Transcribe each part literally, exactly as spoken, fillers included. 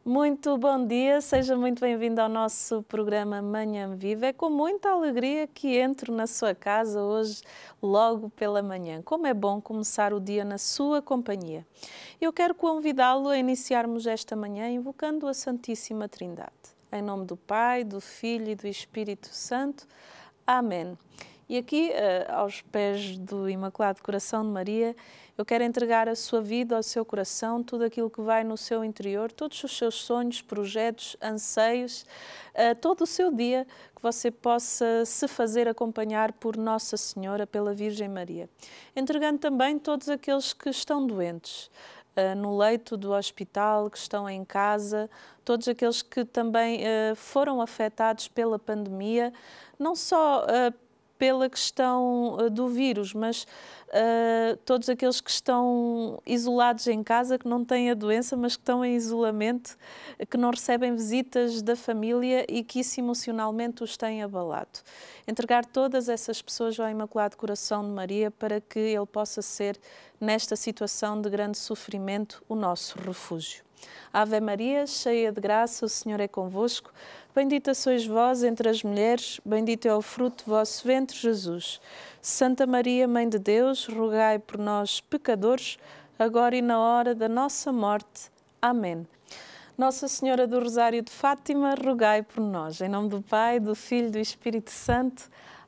Muito bom dia, seja muito bem-vindo ao nosso programa Manhã Viva. É com muita alegria que entro na sua casa hoje, logo pela manhã. Como é bom começar o dia na sua companhia. Eu quero convidá-lo a iniciarmos esta manhã invocando a Santíssima Trindade. Em nome do Pai, do Filho e do Espírito Santo. Amém. E aqui, aos pés do Imaculado Coração de Maria, eu quero entregar a sua vida, ao seu coração, tudo aquilo que vai no seu interior, todos os seus sonhos, projetos, anseios, todo o seu dia, que você possa se fazer acompanhar por Nossa Senhora, pela Virgem Maria. Entregando também todos aqueles que estão doentes, no leito do hospital, que estão em casa, todos aqueles que também foram afetados pela pandemia, não só pela questão do vírus, mas uh, todos aqueles que estão isolados em casa, que não têm a doença, mas que estão em isolamento, que não recebem visitas da família e que isso emocionalmente os tem abalado. Entregar todas essas pessoas ao Imaculado Coração de Maria para que ele possa ser, nesta situação de grande sofrimento, o nosso refúgio. Ave Maria, cheia de graça, o Senhor é convosco. Bendita sois vós entre as mulheres, bendito é o fruto do vosso ventre, Jesus. Santa Maria, Mãe de Deus, rogai por nós, pecadores, agora e na hora da nossa morte. Amém. Nossa Senhora do Rosário de Fátima, rogai por nós. Em nome do Pai, do Filho e do Espírito Santo.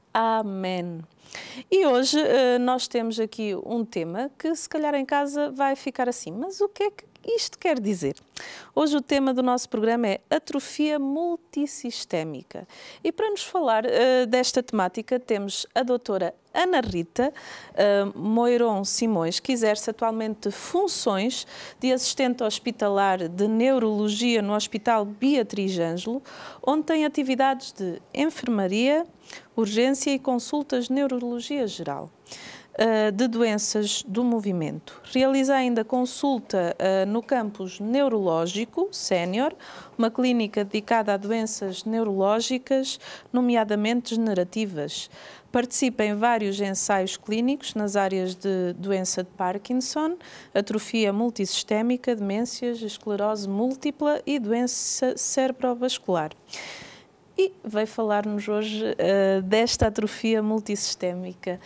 Amém. E hoje nós temos aqui um tema que se calhar em casa vai ficar assim, mas o que é que isto quer dizer? Hoje o tema do nosso programa é atrofia multissistémica. E para nos falar uh, desta temática temos a doutora Ana Rita uh, Moiron Simões, que exerce atualmente funções de assistente hospitalar de neurologia no Hospital Beatriz Ângelo, onde tem atividades de enfermaria, urgência e consultas de neurologia geral. Uh, de doenças do movimento. Realiza ainda consulta uh, no campus neurológico sénior, uma clínica dedicada a doenças neurológicas, nomeadamente degenerativas. Participa em vários ensaios clínicos nas áreas de doença de Parkinson, atrofia multissistémica, demências, esclerose múltipla e doença cerebrovascular. E veio falar-nos hoje uh, desta atrofia multissistémica.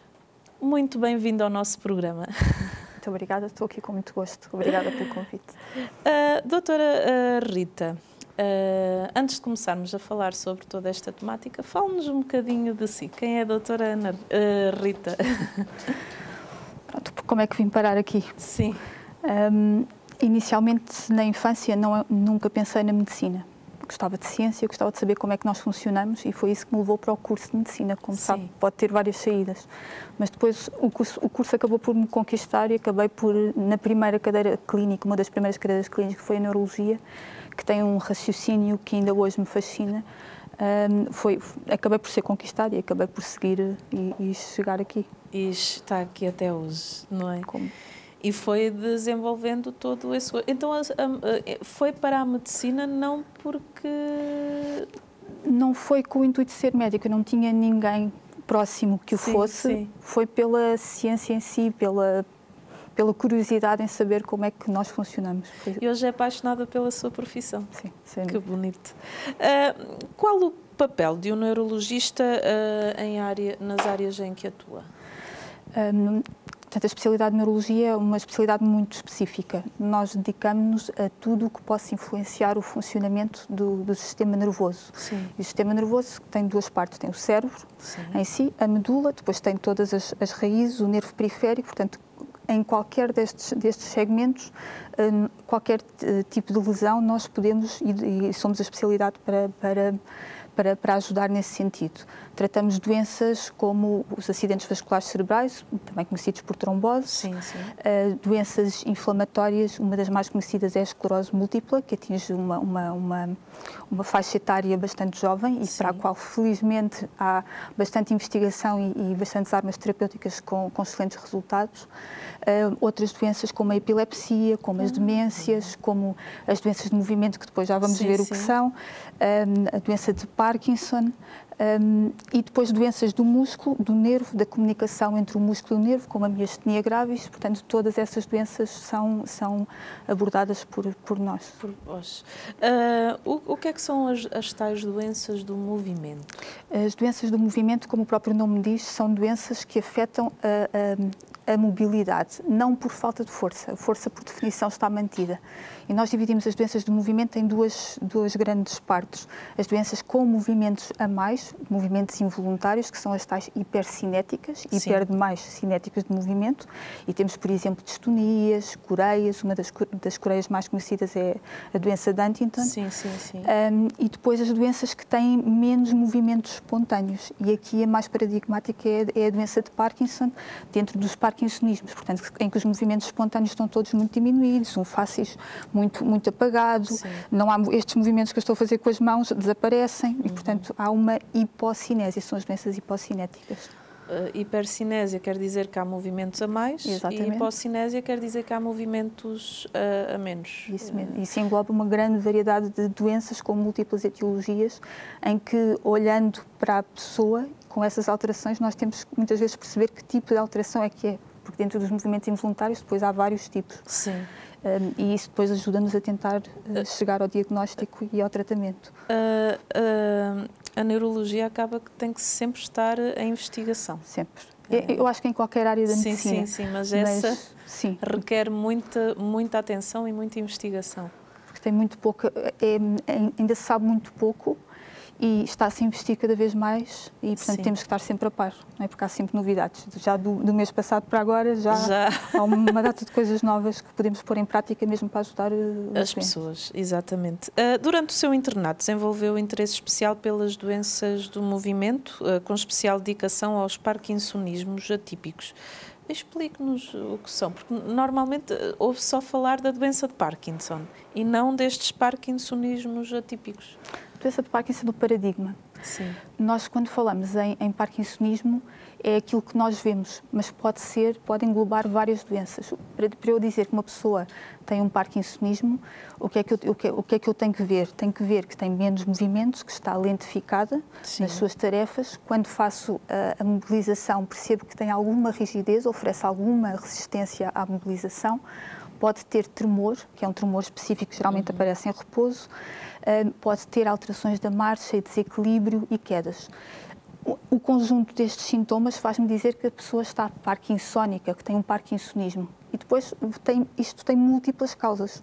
Muito bem-vindo ao nosso programa. Muito obrigada, estou aqui com muito gosto. Obrigada pelo convite. Uh, doutora uh, Rita, uh, antes de começarmos a falar sobre toda esta temática, fale-nos um bocadinho de si. Quem é a doutora Ana, uh, Rita? Pronto, como é que vim parar aqui? Sim. Um, inicialmente, na infância, não, nunca pensei na medicina. Gostava de ciência, gostava de saber como é que nós funcionamos e foi isso que me levou para o curso de medicina. Como Sim. sabe, pode ter várias saídas. Mas depois o curso, o curso acabou por me conquistar e acabei por, na primeira cadeira clínica, uma das primeiras cadeiras clínicas, que foi a neurologia, que tem um raciocínio que ainda hoje me fascina. Um, foi, acabei por ser conquistada e acabei por seguir e, e chegar aqui. E está aqui até hoje, não é? Como? E foi desenvolvendo todo esse... Então, foi para a medicina não porque... Não foi com o intuito de ser médica, não tinha ninguém próximo que o sim, fosse. Sim. Foi pela ciência em si, pela, pela curiosidade em saber como é que nós funcionamos. Foi... E hoje é apaixonada pela sua profissão. Sim, sim. Que bonito. Uh, qual o papel de um neurologista uh, em área, nas áreas em que atua? Um, Portanto, a especialidade de neurologia é uma especialidade muito específica. Nós dedicamos-nos a tudo o que possa influenciar o funcionamento do, do sistema nervoso. Sim. E o sistema nervoso tem duas partes. Tem o cérebro Sim. em si, a medula, depois tem todas as, as raízes, o nervo periférico. Portanto, em qualquer destes, destes segmentos, um, qualquer tipo de lesão, nós podemos e, e somos a especialidade para... para Para, para ajudar nesse sentido. Tratamos doenças como os acidentes vasculares cerebrais, também conhecidos por trombose, sim, sim. Uh, doenças inflamatórias, uma das mais conhecidas é a esclerose múltipla, que atinge uma, uma, uma, uma faixa etária bastante jovem e sim. para a qual, felizmente, há bastante investigação e, e bastantes armas terapêuticas com, com excelentes resultados. Uh, outras doenças como a epilepsia, como as demências, como as doenças de movimento, que depois já vamos sim, ver sim. o que são, uh, a doença de Parkinson, um, e depois doenças do músculo, do nervo, da comunicação entre o músculo e o nervo, como a miastenia gravis. Portanto, todas essas doenças são, são abordadas por, por nós. Por vós. Uh, o, o que é que são as, as tais doenças do movimento? As doenças do movimento, como o próprio nome diz, são doenças que afetam a, a, a mobilidade, não por falta de força. A força, por definição, está mantida. E nós dividimos as doenças do movimento em duas, duas grandes partes. As doenças com movimentos a mais, movimentos involuntários, que são as tais hipercinéticas, hiper demais cinéticas de movimento. E temos, por exemplo, distonias, coreias. Uma das, das coreias mais conhecidas é a doença de Huntington. Sim, sim, sim. Um, e depois as doenças que têm menos movimentos espontâneos. E aqui a mais paradigmática é, é a doença de Parkinson, dentro dos parkinsonismos, portanto, em que os movimentos espontâneos estão todos muito diminuídos, um fáceis muito, muito apagado, Sim. não há estes movimentos que eu estou a fazer com as mãos, desaparecem, uhum. e, portanto, há uma hipocinésia, são as doenças hipocinéticas. Uh, hipercinésia quer dizer que há movimentos a mais. Exatamente. E hipocinésia quer dizer que há movimentos uh, a menos. Isso mesmo. Isso engloba uma grande variedade de doenças com múltiplas etiologias, em que, olhando para a pessoa, com essas alterações, nós temos que muitas vezes perceber que tipo de alteração é que é, porque dentro dos movimentos involuntários depois há vários tipos. Sim. Um, e isso depois ajuda-nos a tentar uh, chegar ao diagnóstico e ao tratamento. Uh, uh, a neurologia acaba que tem que sempre estar em investigação. Sempre. Uh, eu acho que em qualquer área da sim, medicina. Sim, sim, mas essa mas, sim. requer muita, muita atenção e muita investigação. Porque tem muito pouca, é, é, ainda se sabe muito pouco. E está-se a investir cada vez mais e, portanto, Sim. temos que estar sempre a par, não é? Porque há sempre novidades. Já do, do mês passado para agora já, já há uma data de coisas novas que podemos pôr em prática mesmo para ajudar as pessoas. Exatamente. Uh, durante o seu internato desenvolveu interesse especial pelas doenças do movimento, uh, com especial dedicação aos parkinsonismos atípicos. Explique-nos o que são, porque normalmente ouve só falar da doença de Parkinson e não destes parkinsonismos atípicos. A doença de Parkinson é do paradigma. Sim. Nós, quando falamos em, em parkinsonismo, é aquilo que nós vemos, mas pode ser, pode englobar várias doenças. Para, para eu dizer que uma pessoa tem um parkinsonismo, o que, é que eu, o, que, o que é que eu tenho que ver? Tenho que ver que tem menos movimentos, que está lentificada Sim. nas suas tarefas. Quando faço a, a mobilização, percebo que tem alguma rigidez, oferece alguma resistência à mobilização. Pode ter tremor, que é um tremor específico que geralmente uhum. aparece em repouso. Uh, pode ter alterações da marcha, desequilíbrio e quedas. O, o conjunto destes sintomas faz-me dizer que a pessoa está parkinsónica, que tem um parkinsonismo. E depois tem, isto tem múltiplas causas.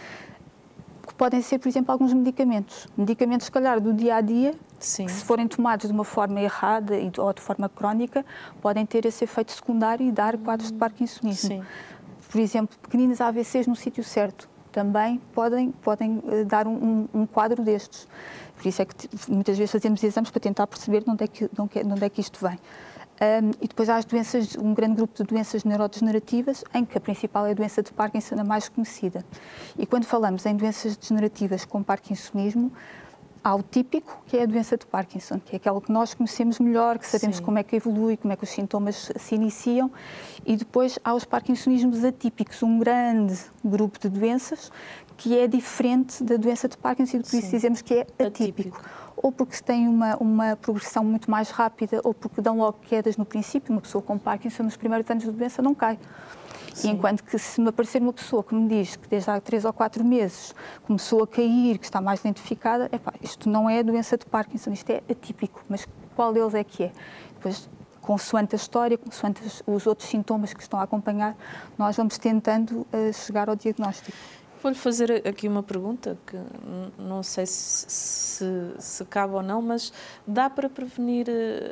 Que podem ser, por exemplo, alguns medicamentos. Medicamentos, se calhar, do dia-a-dia, Sim. que se forem tomados de uma forma errada ou de forma crónica, podem ter esse efeito secundário e dar quadros de parkinsonismo. Sim. Por exemplo, pequeninos A V Cs no sítio certo também podem, podem dar um, um quadro destes. Por isso é que muitas vezes fazemos exames para tentar perceber de onde é que, de onde é que isto vem. Um, e depois há as doenças, um grande grupo de doenças neurodegenerativas, em que a principal é a doença de Parkinson, a mais conhecida. E quando falamos em doenças degenerativas com parkinsonismo, há o típico, que é a doença de Parkinson, que é aquela que nós conhecemos melhor, que sabemos Sim. como é que evolui, como é que os sintomas se iniciam. E depois há os parkinsonismos atípicos, um grande grupo de doenças que é diferente da doença de Parkinson, e por isso dizemos que é atípico. atípico. Ou porque se tem uma, uma progressão muito mais rápida, ou porque dão logo quedas no princípio. Uma pessoa com Parkinson, nos primeiros anos de doença, não cai. Sim. E enquanto que se me aparecer uma pessoa que me diz que desde há três ou quatro meses começou a cair, que está mais lentificada, epá, isto não é a doença de Parkinson, isto é atípico, mas qual deles é que é? Depois, consoante a história, consoante os outros sintomas que estão a acompanhar, nós vamos tentando uh, chegar ao diagnóstico. Vou-lhe fazer aqui uma pergunta que não sei se, se, se cabe ou não, mas dá para prevenir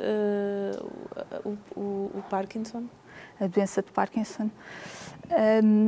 uh, o, o, o Parkinson? A doença de Parkinson. Um,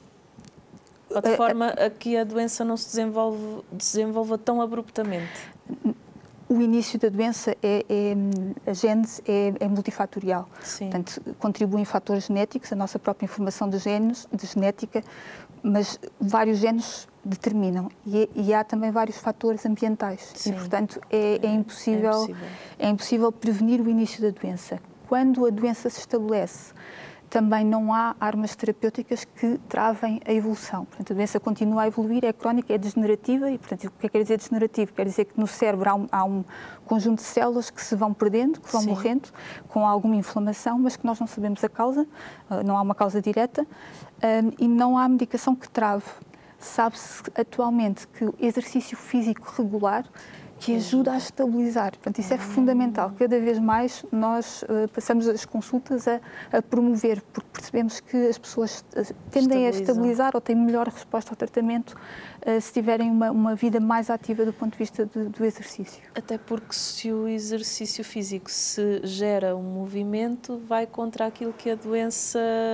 Ou de forma a, a que a doença não se desenvolve, desenvolva tão abruptamente? O início da doença, é, é, a gênese é, é multifatorial. Sim. Portanto, contribuem fatores genéticos, a nossa própria informação de genes, de genética, mas vários genes determinam. E, e há também vários fatores ambientais. Sim. E, portanto, é, é, impossível, é, impossível. é impossível prevenir o início da doença. Quando a doença se estabelece, também não há armas terapêuticas que travem a evolução. Portanto, a doença continua a evoluir, é crónica, é degenerativa e, portanto, o que é que quer dizer degenerativo? Quer dizer que no cérebro há um, há um conjunto de células que se vão perdendo, que vão Sim. morrendo, com alguma inflamação, mas que nós não sabemos a causa, não há uma causa direta, um, e não há medicação que trave. Sabe-se atualmente que o exercício físico regular que ajuda a estabilizar. Portanto, isso é fundamental. Cada vez mais nós uh, passamos as consultas a, a promover, porque percebemos que as pessoas tendem a estabilizar ou têm melhor resposta ao tratamento uh, se tiverem uma, uma vida mais ativa do ponto de vista do, do exercício. Até porque se o exercício físico se gera um movimento, vai contra aquilo que a doença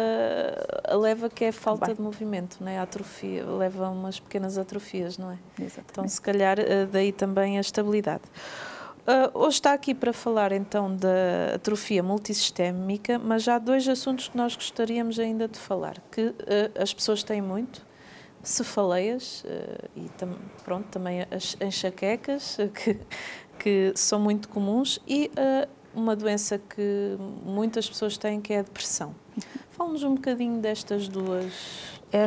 leva, que é a falta vai. de movimento, não é? A atrofia, leva a umas pequenas atrofias, não é? Exatamente. Então, se calhar, uh, daí também a estabilidade. Uh, hoje está aqui para falar então da atrofia multissistémica, mas há dois assuntos que nós gostaríamos ainda de falar, que uh, as pessoas têm muito, cefaleias uh, e tam, pronto, também as enxaquecas, uh, que, que são muito comuns, e uh, uma doença que muitas pessoas têm, que é a depressão. Fala-nos um bocadinho destas duas É,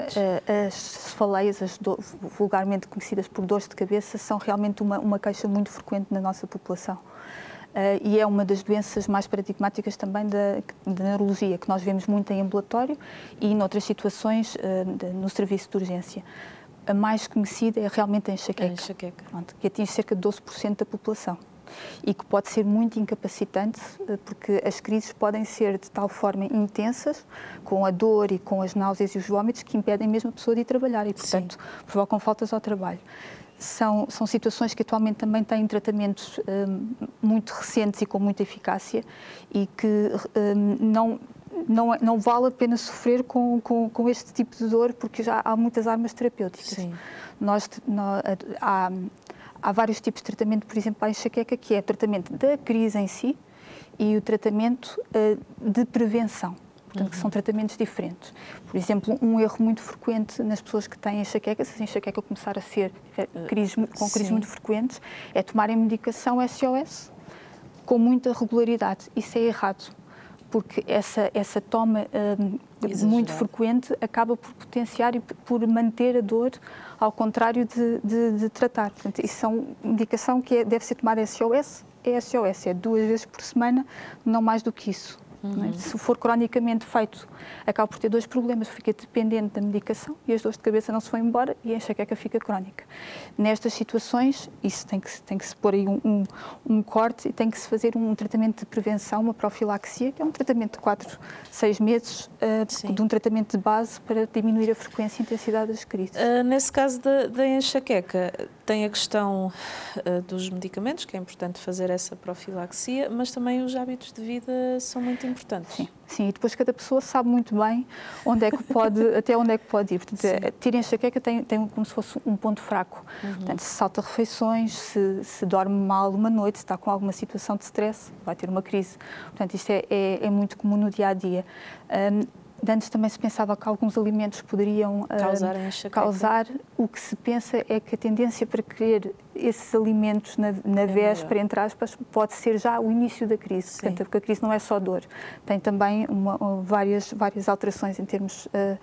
as cefaleias, as do, vulgarmente conhecidas por dores de cabeça, são realmente uma, uma queixa muito frequente na nossa população. Uh, e é uma das doenças mais paradigmáticas também da, da neurologia, que nós vemos muito em ambulatório e noutras situações uh, de, no serviço de urgência. A mais conhecida é realmente a enxaqueca, a enxaqueca. Pronto, que atinge cerca de doze por cento da população. E que pode ser muito incapacitante, porque as crises podem ser de tal forma intensas, com a dor e com as náuseas e os vômitos, que impedem mesmo a pessoa de ir trabalhar e, portanto, Sim. provocam faltas ao trabalho. São, são situações que atualmente também têm tratamentos um, muito recentes e com muita eficácia e que um, não... Não, não vale a pena sofrer com, com, com este tipo de dor, porque já há muitas armas terapêuticas. Sim. Nós, nós, há, há vários tipos de tratamento, por exemplo, a enxaqueca, que é o tratamento da crise em si e o tratamento uh, de prevenção. Portanto, uhum. que são tratamentos diferentes. Por exemplo, um erro muito frequente nas pessoas que têm enxaqueca, se a enxaqueca começar a ser crise, com crises muito frequentes, é tomarem medicação S O S com muita regularidade. Isso é errado, porque essa, essa toma um, muito frequente acaba por potenciar e por manter a dor, ao contrário de, de, de tratar. Portanto, isso são medicação que é, deve ser tomada S O S, é S O S, é duas vezes por semana, não mais do que isso. Uhum. Se for cronicamente feito, acaba por ter dois problemas, fica dependente da medicação e as dores de cabeça não se vão embora e a enxaqueca fica crónica. Nestas situações, isso tem que, tem que se pôr aí um, um, um corte e tem que se fazer um tratamento de prevenção, uma profilaxia, que é um tratamento de quatro, seis meses uh, de um tratamento de base para diminuir a frequência e intensidade das crises. Uh, nesse caso da, da enxaqueca, tem a questão uh, dos medicamentos, que é importante fazer essa profilaxia, mas também os hábitos de vida são muito importantes. Importantes. Sim, sim, e depois cada pessoa sabe muito bem onde é que pode, até onde é que pode ir. Portanto, ter enxaqueca tem, tem como se fosse um ponto fraco. Uhum. Portanto, se salta refeições, se, se dorme mal uma noite, se está com alguma situação de stress, vai ter uma crise. Portanto, isto é, é, é muito comum no dia a dia. Um, Antes também se pensava que alguns alimentos poderiam causar, uh, causar. O que se pensa é que a tendência para querer esses alimentos na, na é véspera, entre aspas, pode ser já o início da crise. Sim. Portanto, porque a crise não é só dor. Tem também uma, várias, várias alterações em termos uh,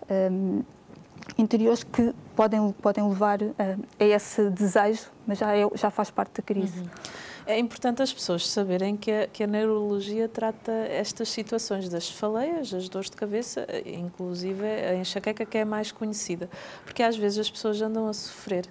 um, interiores que podem, podem levar uh, a esse desejo, mas já, é, já faz parte da crise. Uhum. É importante as pessoas saberem que a, que a neurologia trata estas situações das cefaleias, as dores de cabeça, inclusive a enxaqueca, que é a mais conhecida, porque às vezes as pessoas andam a sofrer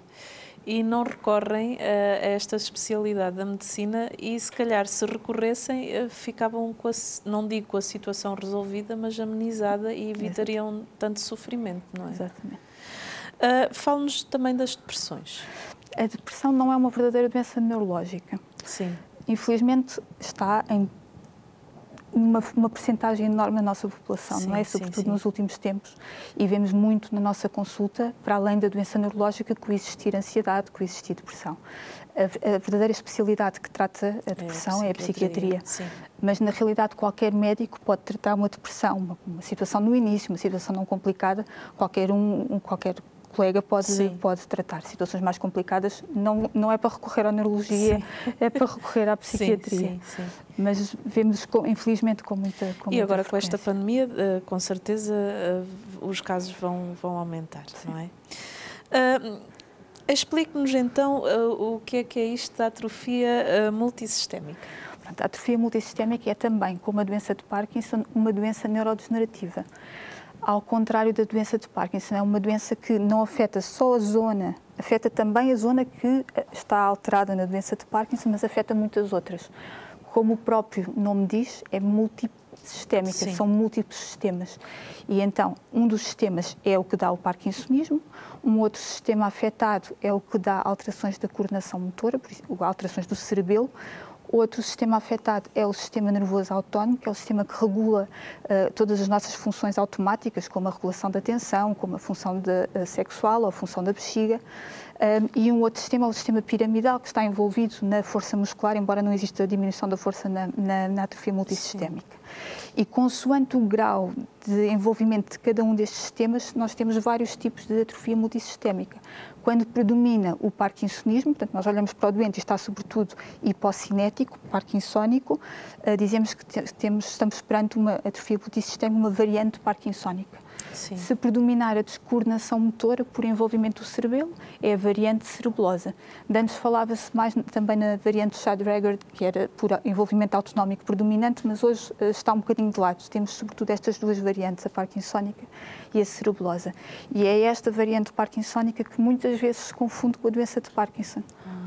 e não recorrem a, a esta especialidade da medicina e, se calhar, se recorressem, ficavam, com a, não digo com a situação resolvida, mas amenizada e evitariam Exato. tanto sofrimento, não é? Exatamente. Uh, Fala-nos também das depressões. A depressão não é uma verdadeira doença neurológica. Sim. Infelizmente está em uma, uma percentagem enorme na nossa população, sim, não é? Sobretudo sim, sim. nos últimos tempos. E vemos muito na nossa consulta, para além da doença neurológica, coexistir ansiedade, coexistir depressão. A, a verdadeira especialidade que trata a depressão é a psiquiatria. É a psiquiatria. Mas, na realidade, qualquer médico pode tratar uma depressão, uma, uma situação no início, uma situação não complicada, qualquer um, um qualquer colega pode, pode tratar. Situações mais complicadas não, não é para recorrer à neurologia, sim. é para recorrer à psiquiatria. Sim, sim, sim. Mas vemos, infelizmente, com muita com E muita agora, frequência. com esta pandemia, com certeza, os casos vão, vão aumentar, sim. Não é? Uh, Explique-nos, então, uh, o que é que é isto da atrofia uh, multissistémica. Pronto, a atrofia multissistémica é também, como a doença de Parkinson, uma doença neurodegenerativa. Ao contrário da doença de Parkinson, é uma doença que não afeta só a zona, afeta também a zona que está alterada na doença de Parkinson, mas afeta muitas outras. Como o próprio nome diz, é multissistémica, Sim. são múltiplos sistemas. E então, um dos sistemas é o que dá o parkinsonismo, um outro sistema afetado é o que dá alterações da coordenação motora, por exemplo, alterações do cerebelo. Outro sistema afetado é o sistema nervoso autónomo, que é o sistema que regula uh, todas as nossas funções automáticas, como a regulação da tensão, como a função de, uh, sexual ou a função da bexiga. Um, e um outro sistema é o sistema piramidal, que está envolvido na força muscular, embora não exista diminuição da força na, na, na atrofia multissistémica. Sim. E consoante o grau de envolvimento de cada um destes sistemas, nós temos vários tipos de atrofia multissistémica. Quando predomina o parkinsonismo, portanto, nós olhamos para o doente e está sobretudo hipocinético, parkinsónico, uh, dizemos que temos, estamos perante uma atrofia multissistémica, uma variante parkinsónica. Sim. Se predominar a descoordenação motora por envolvimento do cerebelo, é a variante cerebelosa. De antes falava-se mais também na variante Schaderegger, que era por envolvimento autonómico predominante, mas hoje uh, está um bocadinho de lado. Temos sobretudo estas duas variantes, a parkinsónica e a cerebelosa. E é esta variante parkinsónica que muitas vezes se confunde com a doença de Parkinson.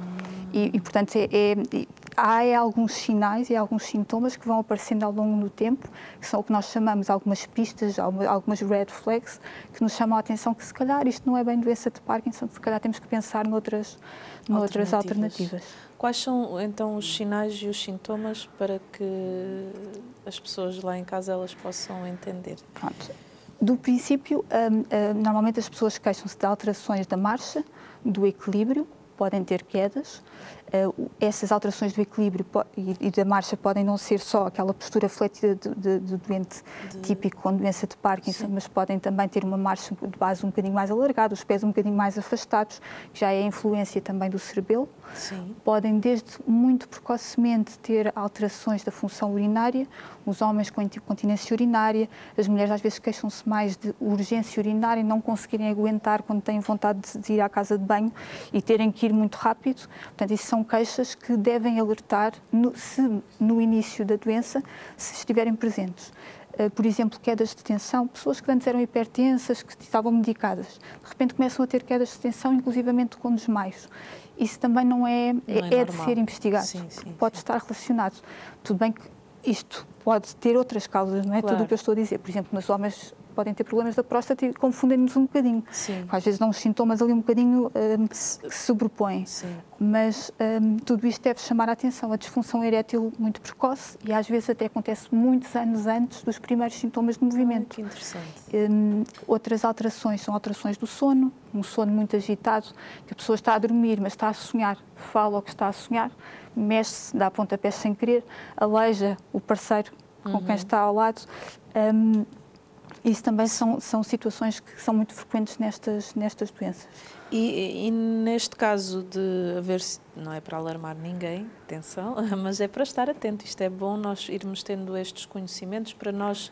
E, e, portanto, é, é, há é, alguns sinais e alguns sintomas que vão aparecendo ao longo do tempo, que são o que nós chamamos algumas pistas, algumas red flags, que nos chamam a atenção que, se calhar, isto não é bem doença de Parkinson, se calhar temos que pensar noutras, noutras alternativas. alternativas. Quais são, então, os sinais e os sintomas para que as pessoas lá em casa elas possam entender? Pronto. Do princípio, um, um, normalmente as pessoas queixam-se de alterações da marcha, do equilíbrio, podem ter quedas. Uh, essas alterações do equilíbrio e, e da marcha podem não ser só aquela postura fletida do, do, do doente de... típico com doença de Parkinson, Sim. mas podem também ter uma marcha de base um bocadinho mais alargada, os pés um bocadinho mais afastados, que já é a influência também do cerebelo. Sim. Podem, desde muito precocemente, ter alterações da função urinária, os homens com incontinência urinária, as mulheres às vezes queixam-se mais de urgência urinária e não conseguirem aguentar quando têm vontade de ir à casa de banho e terem que ir muito rápido. Portanto, isso são queixas que devem alertar, no, se no início da doença, se estiverem presentes. Uh, por exemplo, quedas de tensão, pessoas que antes eram hipertensas, que estavam medicadas, de repente começam a ter quedas de tensão, inclusivamente com desmaios. Isso também não é, não é, é de ser investigado, sim, sim, pode sim. estar relacionado. Tudo bem que isto pode ter outras causas, não é claro. Tudo o que eu estou a dizer. Por exemplo, nos homens podem ter problemas da próstata e confundem-nos um bocadinho. Sim. Às vezes dão uns sintomas ali um bocadinho um, que se sobrepõem. Sim. Mas um, tudo isto deve chamar a atenção. A disfunção erétil muito precoce e às vezes até acontece muitos anos antes dos primeiros sintomas de movimento. Ah, que interessante. Um, outras alterações são alterações do sono, um sono muito agitado, que a pessoa está a dormir, mas está a sonhar, fala o que está a sonhar, mexe-se, dá pontapés sem querer, aleija o parceiro com uhum. quem está ao lado. Um, Isso também são, são situações que são muito frequentes nestas, nestas doenças. E, e neste caso de haver, não é para alarmar ninguém, atenção, mas é para estar atento. Isto é bom nós irmos tendo estes conhecimentos para nós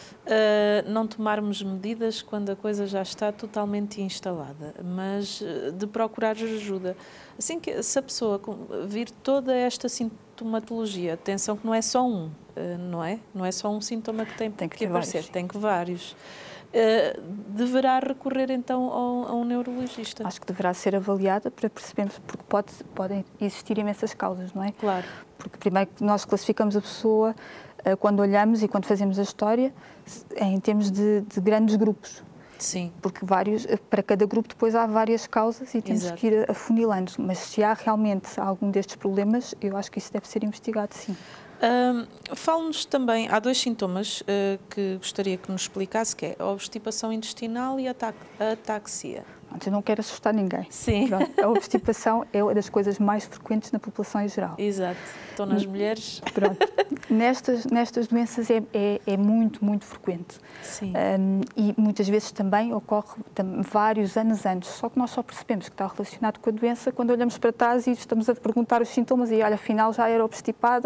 uh, não tomarmos medidas quando a coisa já está totalmente instalada, mas uh, de procurar ajuda. Assim que se a pessoa vir toda esta sintomatologia, atenção que não é só um, não é? Não é só um sintoma que tem, tem que, que aparecer, vários. Tem que vários. Uh, deverá recorrer então ao, a um neurologista? Acho que deverá ser avaliada para percebermos, porque pode, podem existir imensas causas, não é? Claro. Porque primeiro nós classificamos a pessoa uh, quando olhamos e quando fazemos a história em termos de, de grandes grupos. Sim. Porque vários, para cada grupo depois há várias causas e temos Exato. Que ir afunilando. Mas se há realmente algum destes problemas, eu acho que isso deve ser investigado, sim. Um, Fale-nos também, há dois sintomas uh, que gostaria que nos explicasse, que é a obstipação intestinal e a, a ataxia. Eu não quero assustar ninguém. Sim. Pronto, a obstipação é uma das coisas mais frequentes na população em geral. Exato. Estão nas mulheres. Pronto. Nestas, nestas doenças é, é, é muito, muito frequente. Sim. Um, e muitas vezes também ocorre tam, vários anos antes. Só que nós só percebemos que está relacionado com a doença quando olhamos para trás e estamos a perguntar os sintomas e, olha, afinal já era obstipada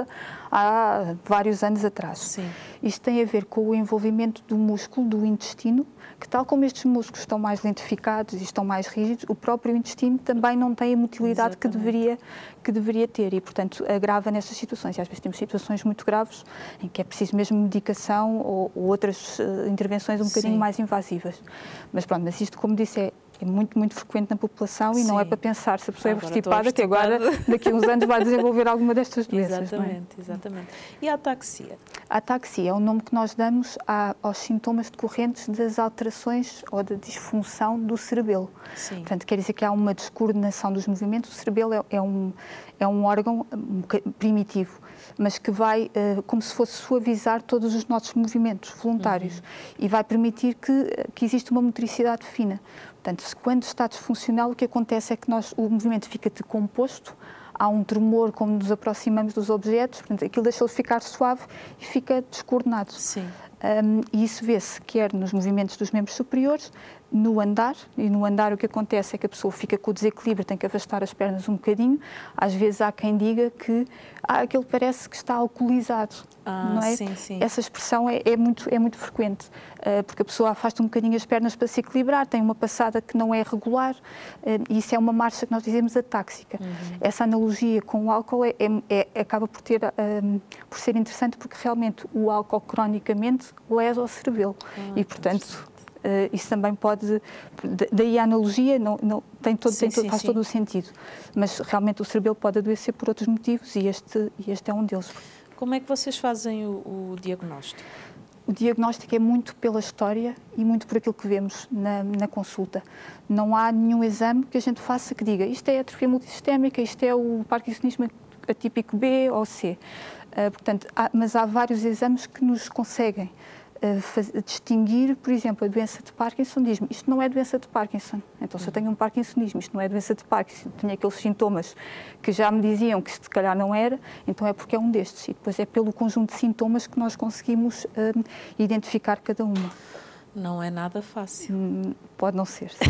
há vários anos atrás. Sim. Isto tem a ver com o envolvimento do músculo, do intestino, que tal como estes músculos estão mais lentificados e estão mais rígidos, o próprio intestino também não tem a motilidade que deveria, que deveria ter e, portanto, agrava nestas situações. E às vezes temos situações muito graves em que é preciso mesmo medicação ou, ou outras uh, intervenções um bocadinho Sim. mais invasivas. Mas pronto, mas isto, como disse, é é muito, muito frequente na população e Sim. não é para pensar se a pessoa agora é obstipada, que agora, daqui a uns anos, vai desenvolver alguma destas doenças. Exatamente, não é? exatamente. E a ataxia? A ataxia é o nome que nós damos a, aos sintomas decorrentes das alterações ou da disfunção do cerebelo. Sim. Portanto, quer dizer que há uma descoordenação dos movimentos. O cerebelo é, é, um, é um órgão primitivo, mas que vai, uh, como se fosse suavizar todos os nossos movimentos voluntários uhum. e vai permitir que, que exista uma motricidade fina. Portanto, quando está disfuncional, o que acontece é que nós, o movimento fica decomposto, há um tremor como nos aproximamos dos objetos, portanto, aquilo deixa-o ficar suave e fica descoordenado. Sim. Um, e isso vê-se quer nos movimentos dos membros superiores, no andar, e no andar o que acontece é que a pessoa fica com o desequilíbrio, tem que afastar as pernas um bocadinho. Às vezes há quem diga que ah, aquele parece que está alcoolizado, ah, não é? Sim, sim. Essa expressão é, é, muito, é muito frequente, uh, porque a pessoa afasta um bocadinho as pernas para se equilibrar, tem uma passada que não é regular, uh, e isso é uma marcha que nós dizemos atáxica. Uhum. Essa analogia com o álcool é, é, é, acaba por, ter, um, por ser interessante, porque realmente o álcool cronicamente lesa o cerebelo, ah, e portanto... Uh, isso também pode, daí a analogia não, não, tem todo, sim, tem todo, sim, faz sim. todo o sentido, mas realmente o cerebelo pode adoecer por outros motivos e este, e este é um deles. Como é que vocês fazem o, o diagnóstico? O diagnóstico é muito pela história e muito por aquilo que vemos na, na consulta. Não há nenhum exame que a gente faça que diga isto é atrofia multissistémica, isto é o parkinsonismo atípico B ou C. Uh, portanto, há, mas há vários exames que nos conseguem Uh, faz, distinguir, por exemplo, a doença de Parkinson, diz-me, isto não é doença de Parkinson, então se eu tenho um parkinsonismo, isto não é doença de Parkinson, tenho aqueles sintomas que já me diziam que se calhar não era, então é porque é um destes, e depois é pelo conjunto de sintomas que nós conseguimos uh, identificar cada uma. Não é nada fácil. Hum, pode não ser, sim.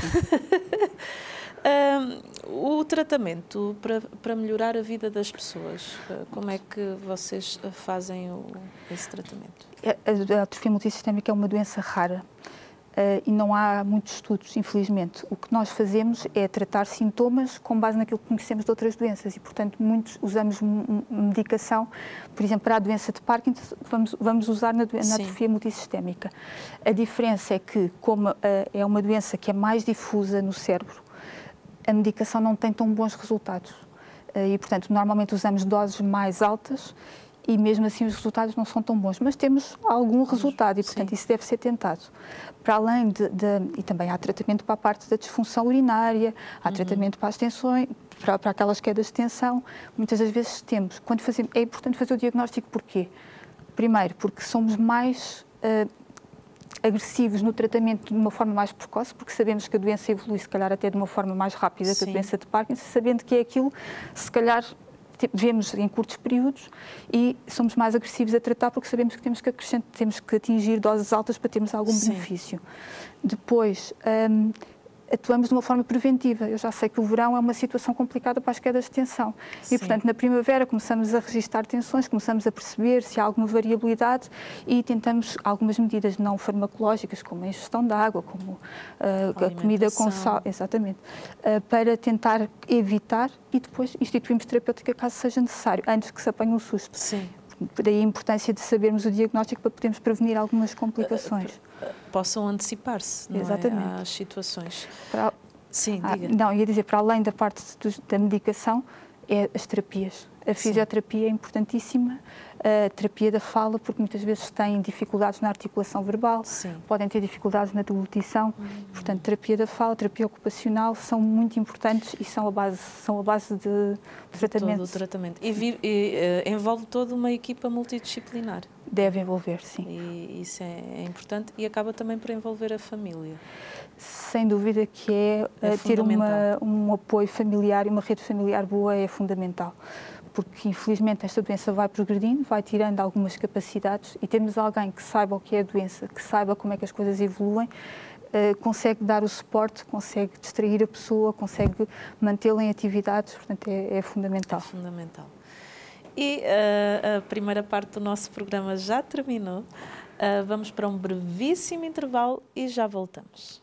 Um, o tratamento para, para melhorar a vida das pessoas, como é que vocês fazem o, esse tratamento? A, a atrofia multissistémica é uma doença rara uh, e não há muitos estudos, infelizmente. O que nós fazemos é tratar sintomas com base naquilo que conhecemos de outras doenças e, portanto, muitos usamos medicação, por exemplo, para a doença de Parkinson, vamos, vamos usar na, na atrofia multissistémica. A diferença é que, como uh, é uma doença que é mais difusa no cérebro, a medicação não tem tão bons resultados e, portanto, normalmente usamos doses mais altas e mesmo assim os resultados não são tão bons, mas temos algum resultado e, portanto, Sim. isso deve ser tentado. Para além de, de... e também há tratamento para a parte da disfunção urinária, há uhum. tratamento para as tensões, para, para aquelas quedas de tensão, muitas das vezes temos. Quando fazemos, é importante fazer o diagnóstico porquê? Primeiro, porque somos mais... Uh, agressivos no tratamento de uma forma mais precoce, porque sabemos que a doença evolui, se calhar, até de uma forma mais rápida Sim. que a doença de Parkinson, sabendo que é aquilo, se calhar, vemos em curtos períodos e somos mais agressivos a tratar porque sabemos que temos que acrescentar, temos que atingir doses altas para termos algum Sim. benefício. Depois, um, atuamos de uma forma preventiva. Eu já sei que o verão é uma situação complicada para as quedas de tensão. Sim. E, portanto, na primavera começamos a registar tensões, começamos a perceber se há alguma variabilidade e tentamos algumas medidas não farmacológicas, como a ingestão de água, como uh, a comida com sal, exatamente, uh, para tentar evitar e depois instituímos terapêutica caso seja necessário, antes que se apanhe um susto. Sim. Daí a importância de sabermos o diagnóstico para podermos prevenir algumas complicações. Possam antecipar-se, não Exatamente. É? Às situações. Para... Sim, ah, diga. Não, ia dizer, para além da parte do, da medicação, é as terapias. A fisioterapia é importantíssima, a terapia da fala, porque muitas vezes têm dificuldades na articulação verbal, Sim. podem ter dificuldades na deglutição, uhum. portanto, terapia da fala, terapia ocupacional são muito importantes e são a base, são a base de, de tratamento. Todo o tratamento. E, vir, e uh, envolve toda uma equipa multidisciplinar. Deve envolver, sim. E isso é, é importante e acaba também por envolver a família. Sem dúvida que é, é ter uma, um apoio familiar e uma rede familiar boa é fundamental. Porque, infelizmente, esta doença vai progredindo, vai tirando algumas capacidades e temos alguém que saiba o que é a doença, que saiba como é que as coisas evoluem, uh, consegue dar o suporte, consegue distrair a pessoa, consegue mantê-la em atividades, portanto, é, é fundamental. É fundamental. E uh, a primeira parte do nosso programa já terminou. Uh, vamos para um brevíssimo intervalo e já voltamos.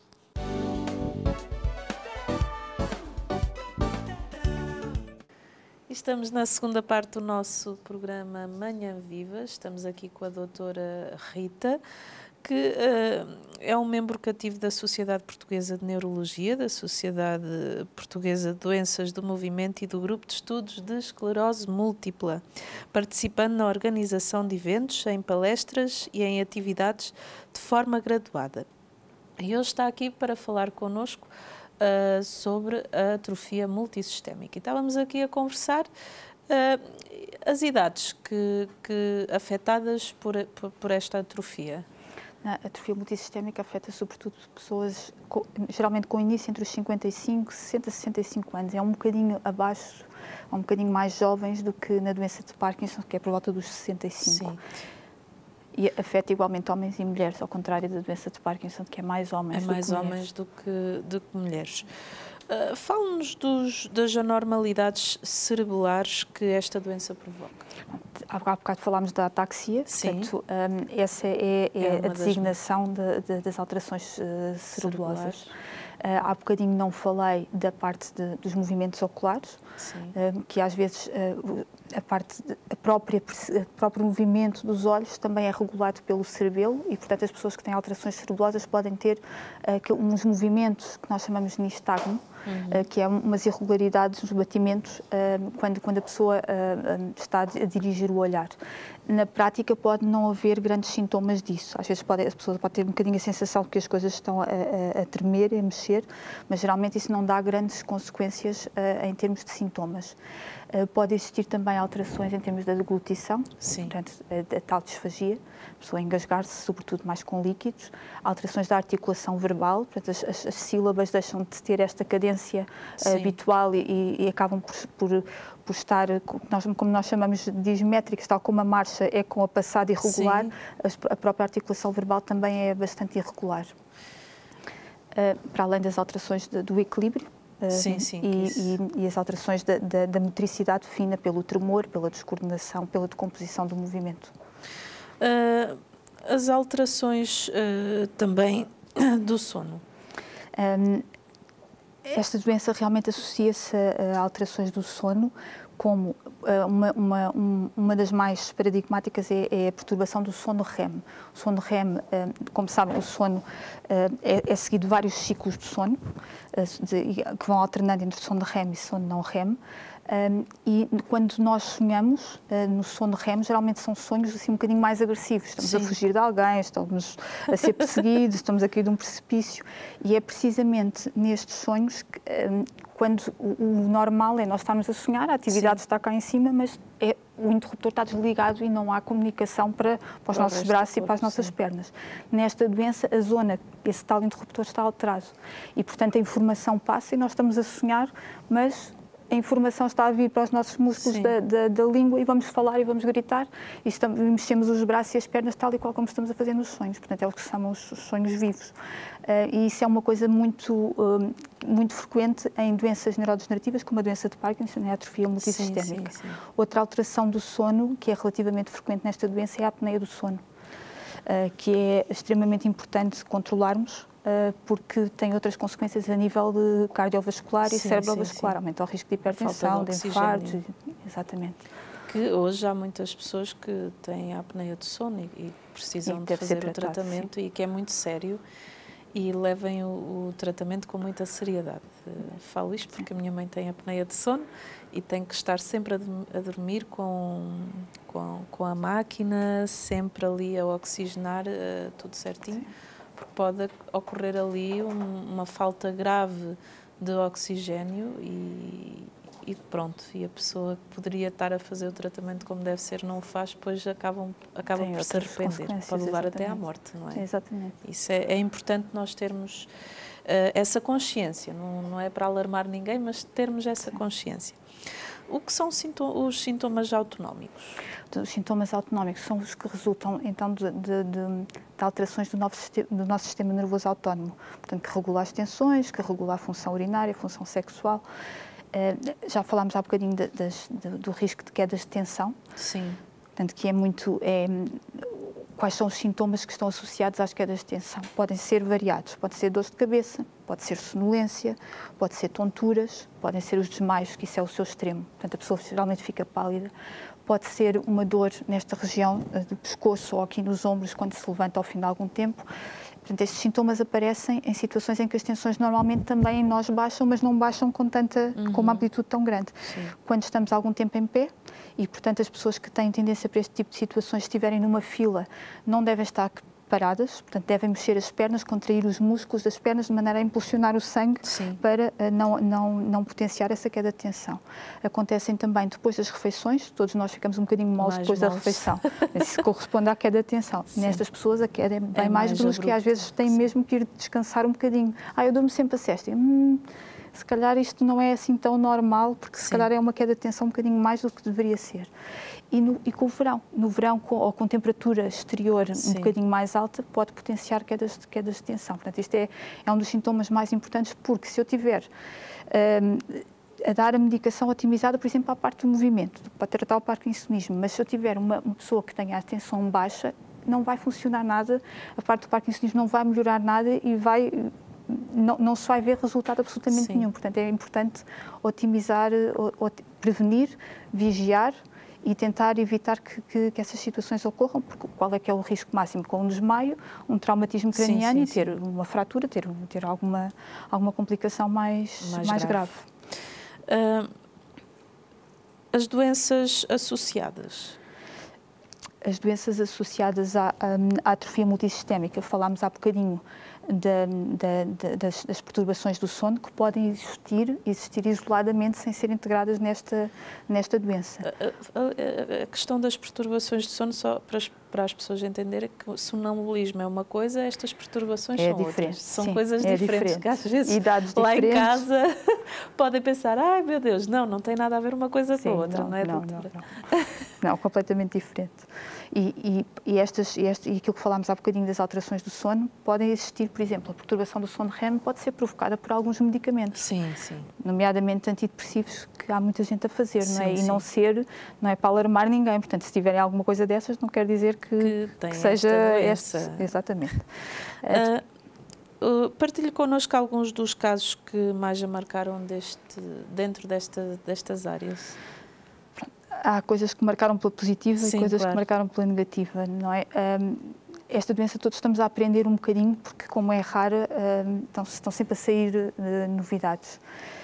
Estamos na segunda parte do nosso programa Manhã Viva. Estamos aqui com a doutora Rita, que uh, é um membro cativo da Sociedade Portuguesa de Neurologia, da Sociedade Portuguesa de Doenças do Movimento e do Grupo de Estudos de Esclerose Múltipla, participando na organização de eventos, em palestras e em atividades de forma graduada. E hoje está aqui para falar connosco Uh, sobre a atrofia multissistémica. E estávamos aqui a conversar uh, as idades que, que afetadas por, por, por esta atrofia. A atrofia multissistémica afeta sobretudo pessoas, com, geralmente com início entre os cinquenta e cinco, sessenta, sessenta e cinco anos. É um bocadinho abaixo, um bocadinho mais jovens do que na doença de Parkinson, que é por volta dos sessenta e cinco. Sim. E afeta igualmente homens e mulheres, ao contrário da doença de Parkinson, que é mais homens é mais do que homens mulheres. do que, do que mulheres. Uh, Fala-nos das anormalidades cerebelares que esta doença provoca. Há bocado falámos da ataxia, Sim. portanto, um, essa é, é, é a designação das, de, de, das alterações uh, cerebelosas. Uh, há bocadinho não falei da parte de, dos movimentos oculares, uh, que às vezes uh, a parte de, a própria o próprio movimento dos olhos também é regulado pelo cerebelo e, portanto, as pessoas que têm alterações cerebelosas podem ter uh, uns movimentos que nós chamamos de nistagmo, uhum. uh, que é umas irregularidades nos batimentos uh, quando, quando a pessoa uh, está a dirigir o olhar. Na prática pode não haver grandes sintomas disso. Às vezes pode, a pessoa pode ter um bocadinho a sensação que as coisas estão a, a, a tremer, a mexer, mas geralmente isso não dá grandes consequências uh, em termos de sintomas. Uh, pode existir também alterações em termos da deglutição, Sim. portanto, a, a tal disfagia, a pessoa engasgar-se, sobretudo mais com líquidos, alterações da articulação verbal, portanto, as, as, as sílabas deixam de ter esta cadência uh, habitual e, e acabam por, por, por estar, como nós chamamos, dismétricas, tal como a marcha é com a passada irregular, a, a própria articulação verbal também é bastante irregular. Uh, para além das alterações de, do equilíbrio, Uh, sim, sim, e, e, e as alterações da, da, da motricidade fina pelo tremor, pela descoordenação, pela decomposição do movimento. Uh, as alterações uh, também do sono? Um, esta doença realmente associa-se a, a alterações do sono, como uh, uma, uma, um, uma das mais paradigmáticas é, é a perturbação do sono REM. O sono REM, uh, como sabem, o sono uh, é, é seguido vários ciclos de sono, uh, de, que vão alternando entre sono REM e sono não REM. Um, e quando nós sonhamos uh, no sono REM, geralmente são sonhos assim um bocadinho mais agressivos. Estamos Sim. a fugir de alguém, estamos a ser perseguidos, estamos a cair de um precipício. E é precisamente nestes sonhos que, um, quando o, o normal é nós estarmos a sonhar, a atividade Sim. está cá em cima, mas é, o interruptor está desligado e não há comunicação para, para os para nossos braços e para as nossas Sim. pernas. Nesta doença, a zona, esse tal interruptor está alterado. E, portanto, a informação passa e nós estamos a sonhar, mas a informação está a vir para os nossos músculos da, da, da língua e vamos falar e vamos gritar e estamos, mexemos os braços e as pernas tal e qual como estamos a fazer nos sonhos. Portanto, é o que se chamam os sonhos vivos. Uh, e isso é uma coisa muito, uh, muito frequente em doenças neurodegenerativas, como a doença de Parkinson e a atrofia multissistémica. Sim, sim, sim. Outra alteração do sono, que é relativamente frequente nesta doença, é a apneia do sono, uh, que é extremamente importante controlarmos, porque tem outras consequências a nível de cardiovascular sim, e cerebrovascular. Sim, sim. Aumenta o risco de hipertensão, de, de infartos. Exatamente. Que hoje há muitas pessoas que têm a apneia do sono e, e precisam e de fazer o tratamento sim. e que é muito sério e levem o, o tratamento com muita seriedade. Uh, falo isto porque a minha mãe tem apneia de sono e tem que estar sempre a, a dormir com, com, com a máquina, sempre ali a oxigenar uh, tudo certinho, sim, porque pode ocorrer ali um, uma falta grave de oxigênio e, e pronto, e a pessoa que poderia estar a fazer o tratamento como deve ser não o faz, depois acabam, acaba por se arrepender, pode levar exatamente. Até à morte, não é? Exatamente. Isso é, é importante nós termos uh, essa consciência, não, não é para alarmar ninguém, mas termos essa sim. consciência. O que são os sintomas autonómicos? Os sintomas autonómicos são os que resultam, então, de, de, de, de alterações do, novo, do nosso sistema nervoso autónomo, portanto, que regula as tensões, que regula a função urinária, a função sexual. Uh, já falámos há bocadinho de, de, de, do risco de quedas de tensão. Sim. Portanto, que é muito... É, quais são os sintomas que estão associados às quedas de tensão? Podem ser variados. Pode ser dor de cabeça, pode ser sonolência, pode ser tonturas, podem ser os desmaios, que isso é o seu extremo. Portanto, a pessoa geralmente fica pálida. Pode ser uma dor nesta região do pescoço ou aqui nos ombros, quando se levanta ao fim de algum tempo. Portanto, estes sintomas aparecem em situações em que as tensões normalmente também em nós baixam, mas não baixam com, tanta, uhum. com uma amplitude tão grande. Sim. Quando estamos algum tempo em pé, e portanto as pessoas que têm tendência para este tipo de situações, se estiverem numa fila, não devem estar paradas, portanto devem mexer as pernas, contrair os músculos das pernas de maneira a impulsionar o sangue sim. para uh, não, não, não potenciar essa queda de tensão. Acontecem também depois das refeições, todos nós ficamos um bocadinho moles depois moles. da refeição. Isso corresponde à queda de tensão. Sim. Nestas pessoas a queda é bem é mais, mais brusca e às vezes têm sim. mesmo que ir descansar um bocadinho. Ah, eu durmo sempre a sesta. Hum, se calhar isto não é assim tão normal, porque se sim. calhar é uma queda de tensão um bocadinho mais do que deveria ser. E, no, e com o verão, no verão com, ou com temperatura exterior sim. um bocadinho mais alta, pode potenciar quedas, quedas de tensão. Portanto, isto é, é um dos sintomas mais importantes, porque se eu tiver um, a dar a medicação otimizada, por exemplo, à parte do movimento, para tratar o parkinsonismo, mas se eu tiver uma, uma pessoa que tenha a tensão baixa, não vai funcionar nada, a parte do parkinsonismo não vai melhorar nada e vai... Não, não se vai ver resultado absolutamente sim. nenhum. Portanto, é importante otimizar, prevenir, vigiar e tentar evitar que, que, que essas situações ocorram, porque qual é que é o risco máximo? Com um desmaio, um traumatismo craniano sim, sim, e ter sim. uma fratura, ter, ter alguma, alguma complicação mais, mais, mais grave. grave. Uh, as doenças associadas? As doenças associadas à, à atrofia multissistémica, falámos há bocadinho Da, da, das, das perturbações do sono, que podem existir, existir isoladamente sem ser integradas nesta, nesta doença. A, a, a questão das perturbações do sono, só para as, para as pessoas entenderem que o sonambulismo é uma coisa, estas perturbações é são diferente. outras. São Sim, coisas é diferentes, diferente. que às vezes Idades lá diferentes. em casa podem pensar, ai meu Deus, não, não tem nada a ver uma coisa Sim, com a outra, não, não é, não, doutora? Não, não. não, completamente diferente. E, e, e, estas, e, este, e aquilo que falámos há bocadinho das alterações do sono, podem existir, por exemplo, a perturbação do sono R E M pode ser provocada por alguns medicamentos. Sim, sim. Nomeadamente antidepressivos, que há muita gente a fazer, sim, não é? E sim. não ser, não é para alarmar ninguém. Portanto, se tiverem alguma coisa dessas, não quer dizer que, que, que seja este. Exatamente. Uh, uh, partilhe connosco alguns dos casos que mais a marcaram deste, dentro desta, destas áreas. Há coisas que marcaram pela positiva sim, e coisas claro. que marcaram pela negativa, não é? Um, esta doença todos estamos a aprender um bocadinho, porque como é rara, um, estão, estão sempre a sair uh, novidades.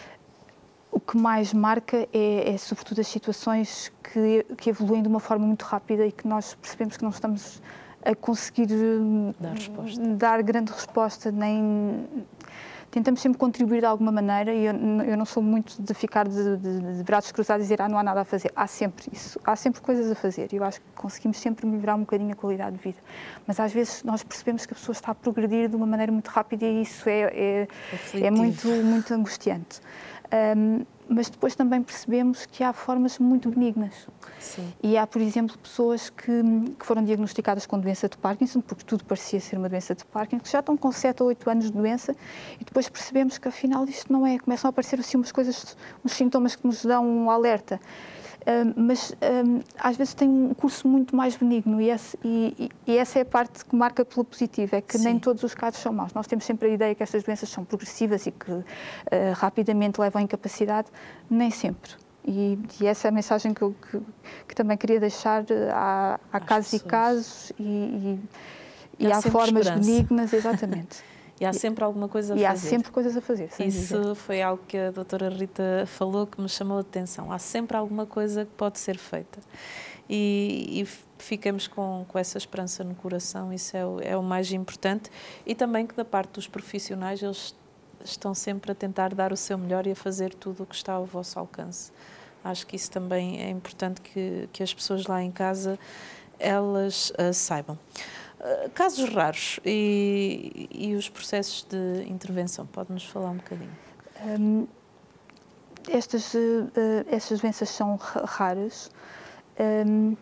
O que mais marca é, é sobretudo as situações que, que evoluem de uma forma muito rápida e que nós percebemos que não estamos a conseguir dar, resposta. dar grande resposta, nem... Tentamos sempre contribuir de alguma maneira e eu, eu não sou muito de ficar de, de, de braços cruzados e dizer ah, não há nada a fazer. Há sempre isso, há sempre coisas a fazer e eu acho que conseguimos sempre melhorar um bocadinho a qualidade de vida. Mas às vezes nós percebemos que a pessoa está a progredir de uma maneira muito rápida e isso é, é, é muito, muito angustiante. Um, mas depois também percebemos que há formas muito benignas. Sim. E há, por exemplo, pessoas que, que foram diagnosticadas com doença de Parkinson, porque tudo parecia ser uma doença de Parkinson, que já estão com sete ou oito anos de doença e depois percebemos que afinal isto não é, começam a aparecer assim umas coisas, uns sintomas que nos dão um alerta. Um, mas um, às vezes tem um curso muito mais benigno e, esse, e, e essa é a parte que marca pela positiva, é que sim. nem todos os casos são maus. Nós temos sempre a ideia que estas doenças são progressivas e que uh, rapidamente levam à incapacidade, nem sempre. E, e essa é a mensagem que eu que, que também queria deixar. Há, há casos pessoas. e casos e, e, e há, há formas esperança. benignas, exatamente. E há sempre alguma coisa a e fazer. E há sempre coisas a fazer, sem Isso dizer. foi algo que a doutora Rita falou que me chamou a atenção. Há sempre alguma coisa que pode ser feita. E, e ficamos com, com essa esperança no coração, isso é o, é o mais importante. E também que da parte dos profissionais, eles estão sempre a tentar dar o seu melhor e a fazer tudo o que está ao vosso alcance. Acho que isso também é importante que, que as pessoas lá em casa, elas uh, saibam. Uh, casos raros e, e os processos de intervenção, pode-nos falar um bocadinho? Um, estas, uh, estas doenças são raras, um,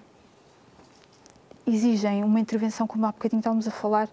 exigem uma intervenção, como há bocadinho estávamos a falar.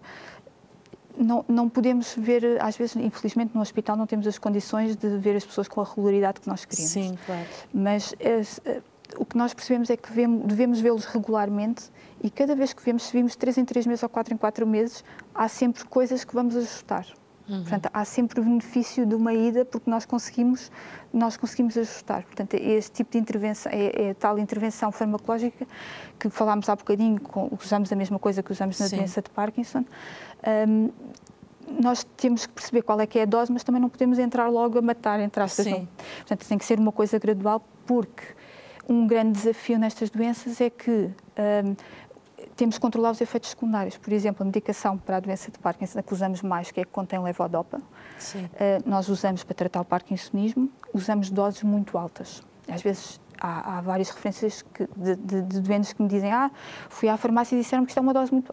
Não, não podemos ver, às vezes, infelizmente, no hospital não temos as condições de ver as pessoas com a regularidade que nós queremos. Sim, claro. Mas uh, o que nós percebemos é que devemos, devemos vê-los regularmente e cada vez que vemos, se vimos três em três meses ou quatro em quatro meses, há sempre coisas que vamos ajustar. Uhum. Portanto, há sempre o benefício de uma ida porque nós conseguimos, nós conseguimos ajustar. Portanto, este tipo de intervenção, é, é tal intervenção farmacológica que falámos há bocadinho, com, usamos a mesma coisa que usamos na Sim. doença de Parkinson. Um, nós temos que perceber qual é que é a dose, mas também não podemos entrar logo a matar, entre aspas. Não. Portanto, tem que ser uma coisa gradual, porque um grande desafio nestas doenças é que um, temos que controlar os efeitos secundários. Por exemplo, a medicação para a doença de Parkinson, a que usamos mais, que é a que contém levodopa, uh, nós usamos para tratar o parkinsonismo, usamos doses muito altas. Às vezes há, há várias referências que, de, de, de doentes que me dizem ah, fui à farmácia e disseram que isto é uma dose muito...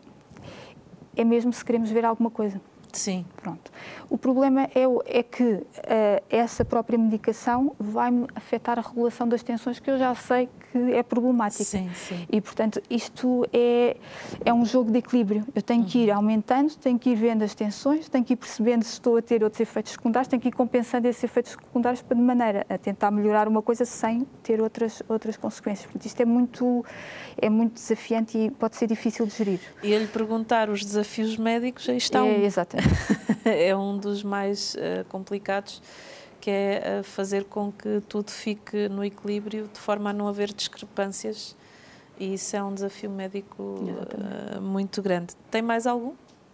É mesmo se queremos ver alguma coisa. Sim. Pronto. O problema é, é que uh, essa própria medicação vai-me afetar a regulação das tensões, que eu já sei que é problemática. Sim, sim. E, portanto, isto é, é um jogo de equilíbrio. Eu tenho que ir aumentando, tenho que ir vendo as tensões, tenho que ir percebendo se estou a ter outros efeitos secundários, tenho que ir compensando esses efeitos secundários para, de maneira a tentar melhorar uma coisa sem ter outras, outras consequências. Portanto, isto é muito, é muito desafiante e pode ser difícil de gerir. E a lhe perguntar os desafios médicos, aí está um. É, exatamente. É um dos mais uh, complicados, que é uh, fazer com que tudo fique no equilíbrio, de forma a não haver discrepâncias, e isso é um desafio médico uh, muito grande. Tem mais algum?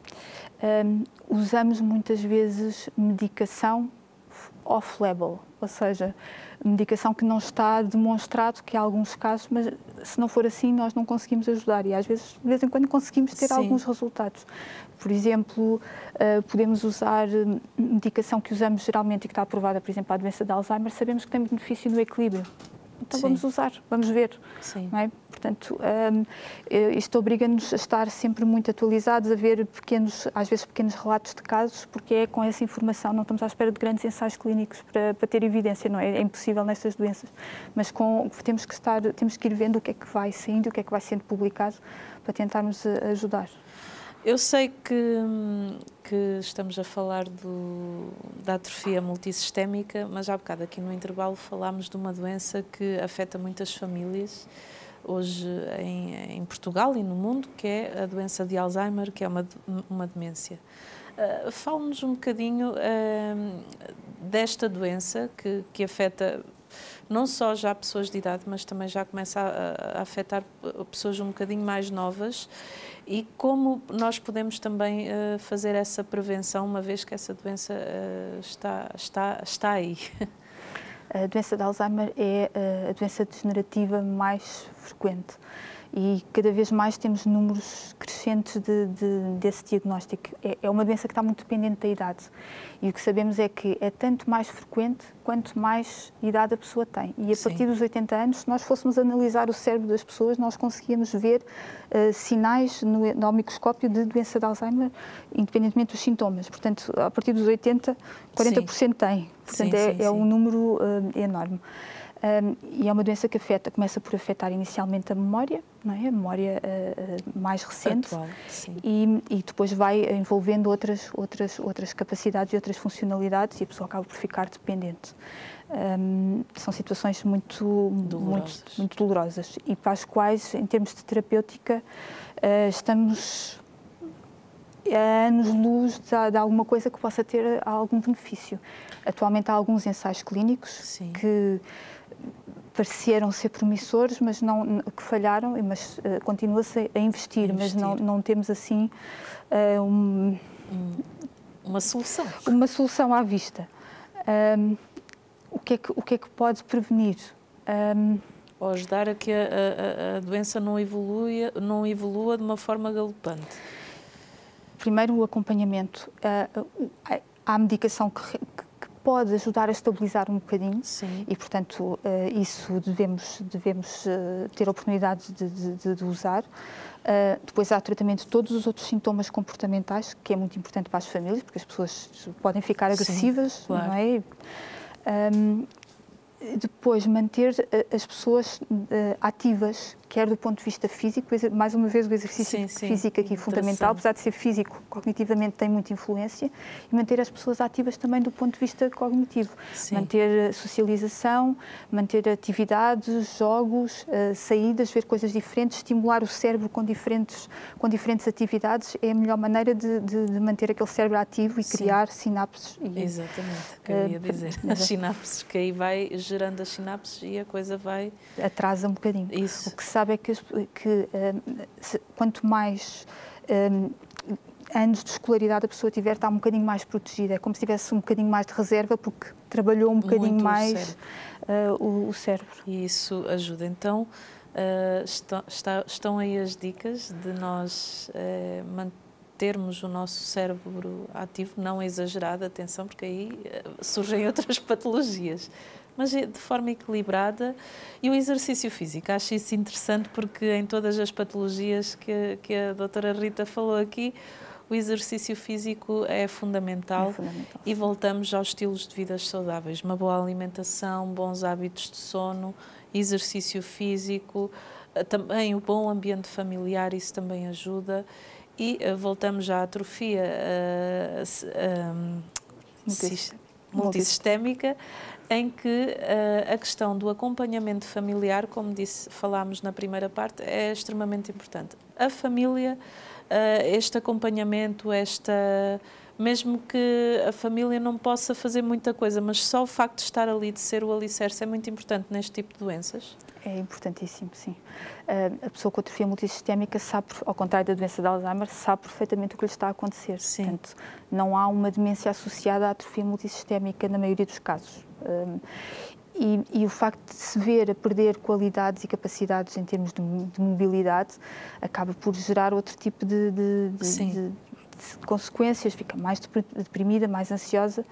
Um, usamos muitas vezes medicação off-label, ou seja, medicação que não está demonstrado que há alguns casos, mas se não for assim nós não conseguimos ajudar e às vezes, de vez em quando, conseguimos ter Sim. alguns resultados. Por exemplo, uh, podemos usar medicação que usamos geralmente e que está aprovada, por exemplo, para a doença de Alzheimer, sabemos que tem benefício no equilíbrio. Então Sim. vamos usar, vamos ver. Sim. Não é? Portanto, um, isto obriga-nos a estar sempre muito atualizados, a ver pequenos, às vezes pequenos relatos de casos, porque é com essa informação, não estamos à espera de grandes ensaios clínicos para, para ter evidência, não é? É impossível nestas doenças, mas com, temos, que estar, temos que ir vendo o que é que vai saindo, o que é que vai sendo publicado, para tentarmos ajudar. Eu sei que, que estamos a falar do, da atrofia multissistémica, mas há bocado aqui no intervalo falámos de uma doença que afeta muitas famílias hoje em, em Portugal e no mundo, que é a doença de Alzheimer, que é uma, uma demência. Uh, Fale-nos um bocadinho uh, desta doença que, que afeta não só já pessoas de idade, mas também já começa a, a afetar pessoas um bocadinho mais novas, e como nós podemos também uh, fazer essa prevenção, uma vez que essa doença uh, está, está, está aí. A doença de Alzheimer é a doença degenerativa mais frequente e cada vez mais temos números crescentes de, de, desse diagnóstico. É, é uma doença que está muito dependente da idade e o que sabemos é que é tanto mais frequente quanto mais idade a pessoa tem. E a Sim. partir dos oitenta anos, se nós fôssemos analisar o cérebro das pessoas, nós conseguíamos ver uh, sinais no, no microscópio de doença de Alzheimer, independentemente dos sintomas. Portanto, a partir dos oitenta, quarenta por cento tem. Portanto, sim, é, sim, é um número uh, enorme. Um, e é uma doença que afeta, começa por afetar inicialmente a memória, não é? A memória uh, uh, mais recente. Atual, sim. E, e depois vai envolvendo outras, outras, outras capacidades e outras funcionalidades e a pessoa acaba por ficar dependente. Um, são situações muito dolorosas. Muito, muito dolorosas e para as quais, em termos de terapêutica, uh, estamos a anos-luz de, de alguma coisa que possa ter algum benefício. Atualmente há alguns ensaios clínicos Sim. que pareceram ser promissores, mas não, que falharam, mas uh, continua-se a investir, investir, mas não, não temos assim uh, um, hum. uma solução. Uma solução à vista. Um, o, que é que, o que é que pode prevenir? Um, Ou ajudar a que a, a, a doença não evolua, não evolua de uma forma galopante? Primeiro, o acompanhamento. Uh, há medicação que, que pode ajudar a estabilizar um bocadinho. Sim. E, portanto, uh, isso devemos, devemos uh, ter a oportunidade de, de, de usar. Uh, depois há o tratamento de todos os outros sintomas comportamentais, que é muito importante para as famílias, porque as pessoas podem ficar agressivas. Sim, claro. Não é? Um, Depois, manter as pessoas uh, ativas, quer do ponto de vista físico, mais uma vez o exercício sim, sim, físico aqui fundamental, apesar de ser físico, cognitivamente tem muita influência, e manter as pessoas ativas também do ponto de vista cognitivo. Sim. Manter socialização, manter atividades, jogos, uh, saídas, ver coisas diferentes, estimular o cérebro com diferentes, com diferentes atividades, é a melhor maneira de, de, de manter aquele cérebro ativo e sim. criar sinapses. E, exatamente, o que eu ia dizer. Uh, as sinapses, que aí vai gerando as sinapses e a coisa vai... Atrasa um bocadinho. Isso. O que se sabe é que, que um, se, quanto mais um, anos de escolaridade a pessoa tiver, está um bocadinho mais protegida. É como se tivesse um bocadinho mais de reserva, porque trabalhou um bocadinho Muito mais o cérebro. Uh, o, o cérebro. E isso ajuda. Então, uh, está, está, estão aí as dicas de nós uh, mantermos o nosso cérebro ativo, não exagerado, atenção, porque aí uh, surgem outras patologias, mas de forma equilibrada. E o exercício físico, acho isso interessante, porque em todas as patologias que, que a doutora Rita falou aqui, o exercício físico é fundamental, é fundamental. E voltamos aos estilos de vida saudáveis, uma boa alimentação, bons hábitos de sono, exercício físico, também o bom ambiente familiar, isso também ajuda. E voltamos já à atrofia uh, um, multissistémica, em que uh, a questão do acompanhamento familiar, como disse, falámos na primeira parte, é extremamente importante. A família, uh, este acompanhamento, esta, mesmo que a família não possa fazer muita coisa, mas só o facto de estar ali, de ser o alicerce, é muito importante neste tipo de doenças. É importantíssimo, sim. Uh, a pessoa com atrofia multissistémica sabe, ao contrário da doença de Alzheimer, sabe perfeitamente o que lhe está a acontecer. Sim. Portanto, não há uma demência associada à atrofia multissistémica na maioria dos casos. Um, e, e o facto de se ver a perder qualidades e capacidades em termos de, de mobilidade acaba por gerar outro tipo de, de, de, de, de consequências, fica mais deprimida, mais ansiosa, uh,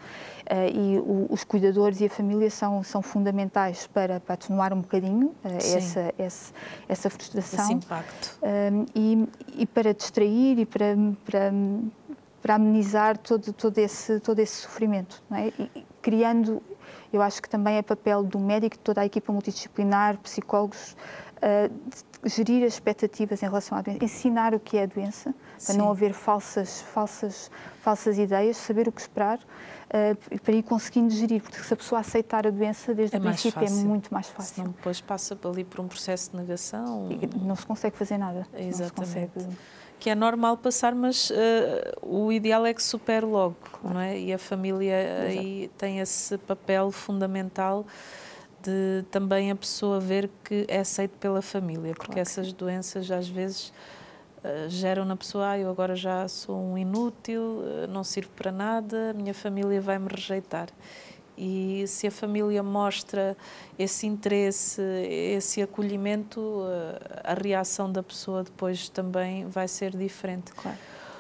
e o, os cuidadores e a família são, são fundamentais para, para atenuar um bocadinho uh, essa, essa, essa frustração. Esse impacto. Um, e, e para distrair e para, para, para amenizar todo, todo, esse, todo esse sofrimento, não é? E, criando... Eu acho que também é papel do médico, de toda a equipa multidisciplinar, psicólogos, uh, gerir as expectativas em relação à doença, ensinar o que é a doença, para Sim. não haver falsas, falsas, falsas ideias, saber o que esperar, uh, para ir conseguindo gerir, porque se a pessoa aceitar a doença desde é o princípio fácil. é muito mais fácil. Senão depois passa ali por um processo de negação. E não se consegue fazer nada. Exatamente. Não se consegue... Que é normal passar, mas uh, o ideal é que supere logo, claro. Não é? E a família aí tem esse papel fundamental de também a pessoa ver que é aceito pela família, porque claro. Essas doenças às vezes uh, geram na pessoa, ah, eu agora já sou um inútil, uh, não sirvo para nada, a minha família vai-me rejeitar. E se a família mostra esse interesse, esse acolhimento, a reação da pessoa depois também vai ser diferente. Claro.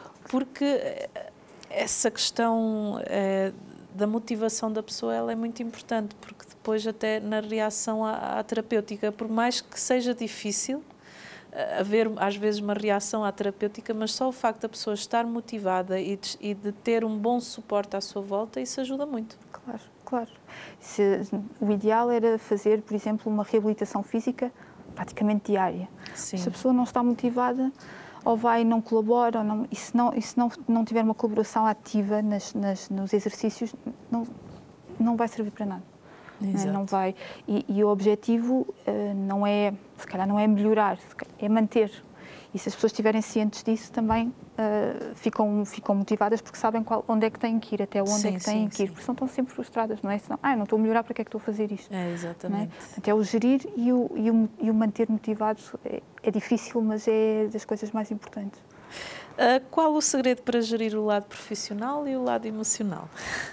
Porque essa questão é, da motivação da pessoa, ela é muito importante, porque depois até na reação à, à terapêutica, por mais que seja difícil haver às vezes uma reação à terapêutica, mas só o facto da pessoa estar motivada e de, e de ter um bom suporte à sua volta, isso ajuda muito. Claro. Claro. Se, o ideal era fazer, por exemplo, uma reabilitação física praticamente diária. Sim. Se a pessoa não está motivada, ou vai e não colabora, ou não, e se, não, e se não, não tiver uma colaboração ativa nas, nas, nos exercícios, não, não vai servir para nada. Exato. Não vai. E, e o objetivo uh, não é, se calhar, não é melhorar, é manter. E se as pessoas estiverem cientes disso, também uh, ficam, ficam motivadas, porque sabem qual, onde é que têm que ir, até onde sim, é que têm sim, que ir, sim. porque senão estão sempre frustradas, não é? Senão, ah, não estou a melhorar, para que é que estou a fazer isto? É, exatamente. Até o gerir e o, e o, e o manter motivado é, é difícil, mas é das coisas mais importantes. Uh, qual o segredo para gerir o lado profissional e o lado emocional?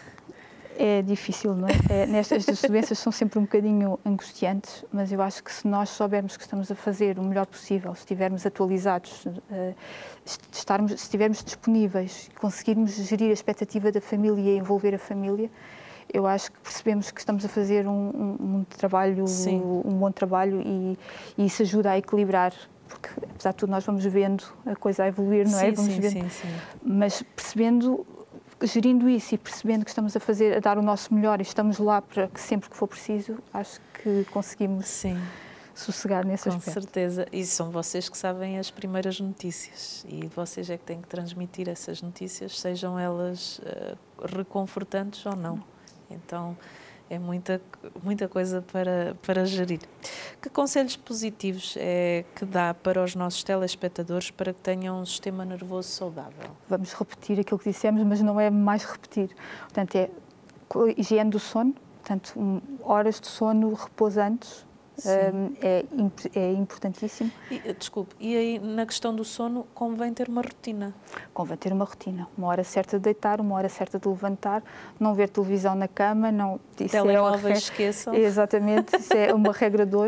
É difícil, não é? é nestas estas doenças são sempre um bocadinho angustiantes, mas eu acho que se nós soubermos que estamos a fazer o melhor possível, se estivermos atualizados, uh, estarmos, se estivermos disponíveis, conseguirmos gerir a expectativa da família e envolver a família, eu acho que percebemos que estamos a fazer um, um, um trabalho, Sim. um bom trabalho e, e isso ajuda a equilibrar, porque apesar de tudo nós vamos vendo a coisa a evoluir, não é? Sim, vamos sim, vendo, sim, sim. Mas percebendo, gerindo isso e percebendo que estamos a fazer, a dar o nosso melhor e estamos lá para que sempre que for preciso, acho que conseguimos Sim. sossegar nesse Com aspecto. Com certeza. E são vocês que sabem as primeiras notícias e vocês é que têm que transmitir essas notícias, sejam elas uh, reconfortantes ou não. Então, é muita, muita coisa para, para gerir. Que conselhos positivos é que dá para os nossos telespectadores para que tenham um sistema nervoso saudável? Vamos repetir aquilo que dissemos, mas não é mais repetir. Portanto, é higiene do sono, portanto, um, horas de sono repousantes, um, é, é importantíssimo. E, desculpe, e aí na questão do sono convém ter uma rotina? Convém ter uma rotina, uma hora certa de deitar, uma hora certa de levantar, não ver televisão na cama, não... Telemóveis, esqueçam. Exatamente, isso é uma regra de ouro.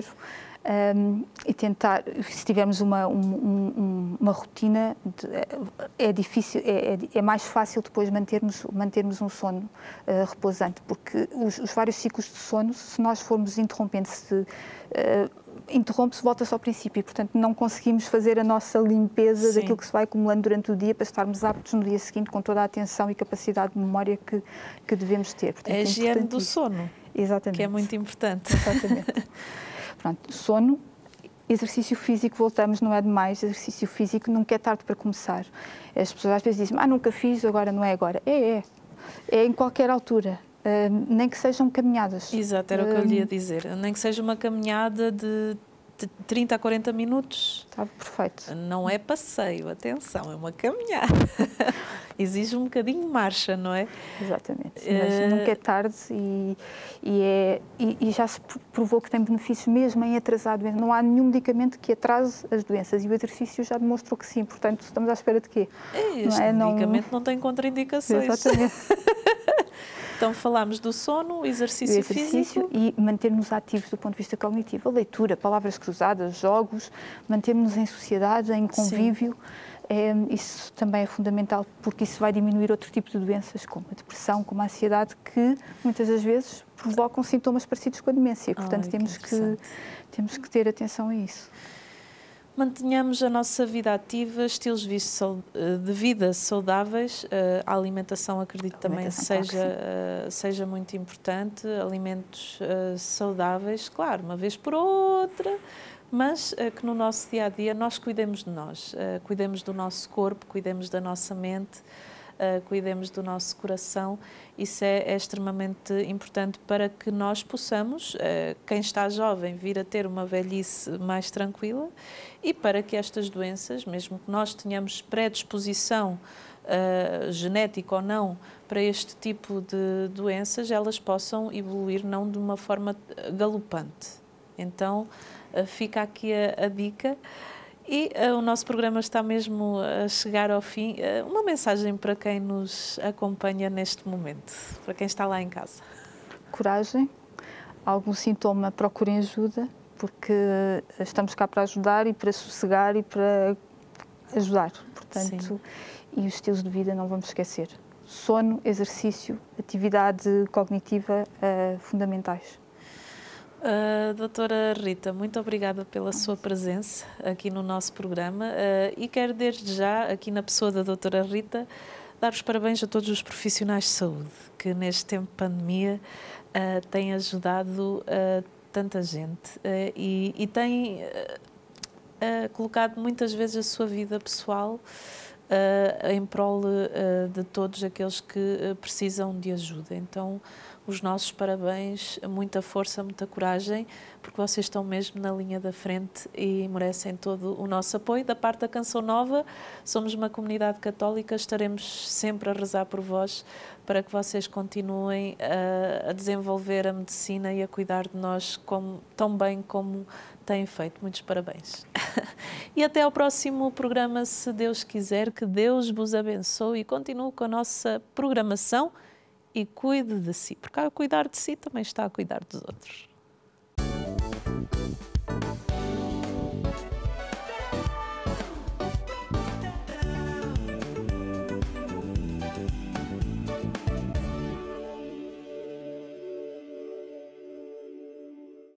Um, e tentar, se tivermos uma, um, um, uma rotina, de, é difícil, é, é, é mais fácil depois mantermos, mantermos um sono uh, repousante, porque os, os vários ciclos de sono, se nós formos interrompendo, se uh, interrompe-se, volta-se ao princípio, e, portanto, não conseguimos fazer a nossa limpeza Sim. daquilo que se vai acumulando durante o dia para estarmos aptos no dia seguinte com toda a atenção e capacidade de memória que, que devemos ter. Portanto, é a higiene do sono, Exatamente. Que é muito importante. Exatamente. Pronto, sono, exercício físico, voltamos, não é demais, exercício físico nunca é tarde para começar. As pessoas às vezes dizem, ah, nunca fiz, agora não é agora. É, é, é em qualquer altura, uh, nem que sejam caminhadas. Exato, era uh, o que eu lhe ia dizer, nem que seja uma caminhada de trinta a quarenta minutos. Está perfeito. Não é passeio, atenção, é uma caminhada. Exige um bocadinho de marcha, não é? Exatamente, mas uh... nunca é tarde e, e, é, e, e já se provou que tem benefícios mesmo em atrasar a doença. Não há nenhum medicamento que atrase as doenças e o exercício já demonstrou que sim, portanto estamos à espera de quê? Este não é? medicamento não, não tem contraindicações. Exatamente. Então falámos do sono, exercício, o exercício físico. E manter-nos ativos do ponto de vista cognitivo. A leitura, palavras cruzadas, jogos, manter-nos em sociedade, em convívio. É, isso também é fundamental, porque isso vai diminuir outro tipo de doenças, como a depressão, como a ansiedade, que muitas das vezes provocam sintomas parecidos com a demência. Portanto, Ai, temos, que, temos que ter atenção a isso. Mantenhamos a nossa vida ativa, estilos de vida saudáveis, a alimentação acredito também alimentação, seja, claro seja muito importante, alimentos saudáveis, claro, uma vez por outra, mas que no nosso dia-a-dia nós cuidemos de nós, cuidemos do nosso corpo, cuidemos da nossa mente, cuidemos do nosso coração. Isso é, é extremamente importante para que nós possamos, quem está jovem, vir a ter uma velhice mais tranquila e para que estas doenças, mesmo que nós tenhamos predisposição uh, genética ou não para este tipo de doenças, elas possam evoluir não de uma forma galopante. Então, uh, fica aqui a, a dica. E uh, o nosso programa está mesmo a chegar ao fim. Uh, uma mensagem para quem nos acompanha neste momento, para quem está lá em casa. Coragem. Algum sintoma, procurem ajuda, porque estamos cá para ajudar e para sossegar e para ajudar. Portanto, Sim. E os estilos de vida não vamos esquecer. Sono, exercício, atividade cognitiva uh, fundamentais. Uh, doutora Rita, muito obrigada pela sua presença aqui no nosso programa uh, e quero desde já, aqui na pessoa da doutora Rita, dar os parabéns a todos os profissionais de saúde que neste tempo de pandemia uh, têm ajudado uh, tanta gente uh, e, e têm uh, uh, colocado muitas vezes a sua vida pessoal uh, em prol uh, de todos aqueles que uh, precisam de ajuda. Então, os nossos parabéns, muita força, muita coragem, porque vocês estão mesmo na linha da frente e merecem todo o nosso apoio. Da parte da Canção Nova, somos uma comunidade católica, estaremos sempre a rezar por vós para que vocês continuem a, a desenvolver a medicina e a cuidar de nós como, tão bem como têm feito. Muitos parabéns. E até ao próximo programa, se Deus quiser. Que Deus vos abençoe e continue com a nossa programação. E cuide de si, porque ao cuidar de si também está a cuidar dos outros.